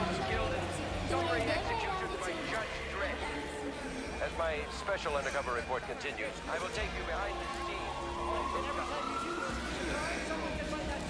was killed in summary execution by Judge Dredd. As my special undercover report continues, I will take you behind the scenes. And every time you do this, you find something that might not